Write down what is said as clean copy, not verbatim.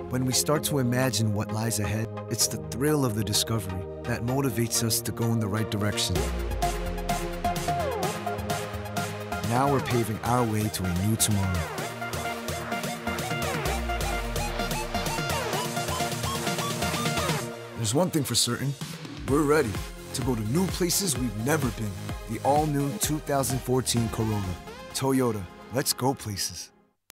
When we start to imagine what lies ahead, it's the thrill of the discovery that motivates us to go in the right direction. Now we're paving our way to a new tomorrow. There's one thing for certain, we're ready to go to new places we've never been. The all-new 2014 Corolla. Toyota, let's go places.